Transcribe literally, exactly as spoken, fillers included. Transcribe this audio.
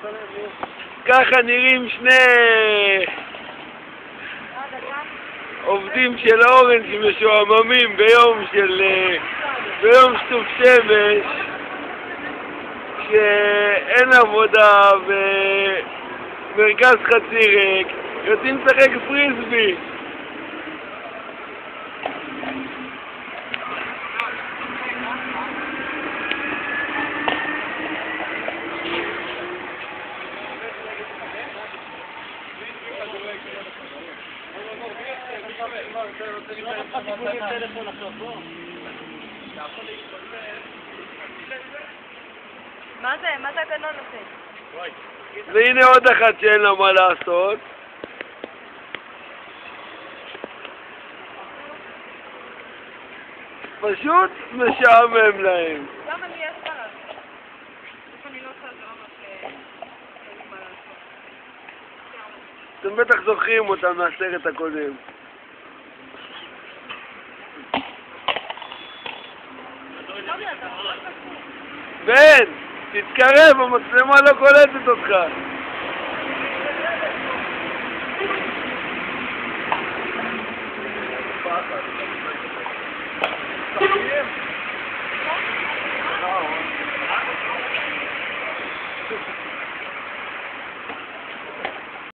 ככה נראים שני עובדים של אורנג' משועממים ביום של ביום שטוף שמש שאין עבודה ומרכז חצי ריק, יוצאים לשחק פריסבי. מה זה? מה זה הגנון עושה? והנה עוד אחת שאין לה מה לעשות. פשוט משעמם להם. גם אני יש מה לעשות. איך אני לא צריכה לראות שאין לי מה לעשות. אתם בטח זוכרים אותם מהסרט הקודם. בן, תתקרב, המצלמה לא קולטת אותך.